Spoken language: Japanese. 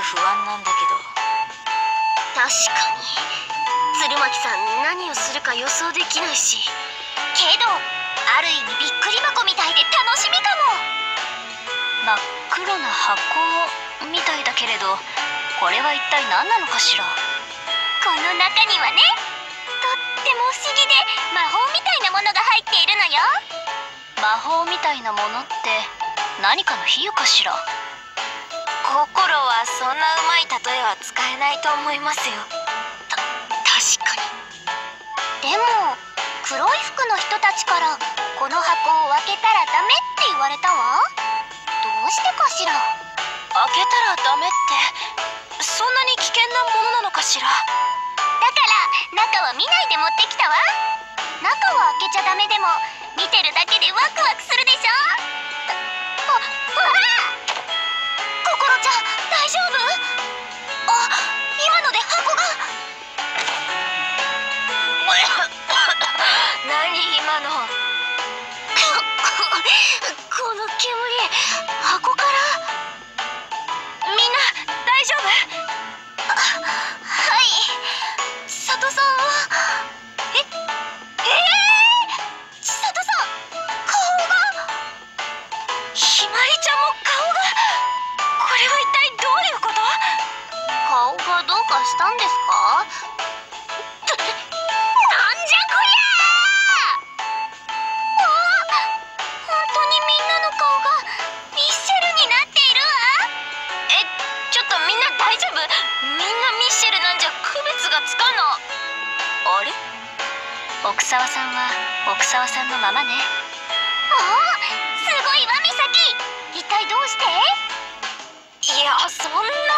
不安なんだけど。 確かに鶴巻さん何をするか予想できないし、けどある意味びっくり箱みたいで楽しみかも。 真っ黒な箱みたいだけれど、これは一体何なのかしら。 この中にはね、とっても不思議で魔法みたいなものが入っているのよ。 魔法みたいなものって何かの比喩かしら。 心はそんなうまい例えは使えないと思いますよ。確かに。でも黒い服の人たちからこの箱を開けたらダメって言われたわ。どうしてかしら。 開けたらダメってそんなに危険なものなのかしら。 だから中は見ないで持ってきたわ。中は開けちゃダメでも見てるだけでワクワクするでしょ。わあ、心ちゃん大丈夫？あ、今ので箱が何今のこの煙、箱から。 みんな大丈夫？ はい。千里さんは千里さん、顔が。 ひまりちゃんも顔が。これは一体どういうこと？ 顔がどうかしたんですか？なんじゃこりゃー。本当にみんなの顔がミッシェルになっているわ。 ちょっとみんな大丈夫？みんなミッシェルなんじゃ区別がつかんの。あれ？奥沢さんは奥沢さんのままね。 すごいわ美咲。一体どうして？ いや、そんな。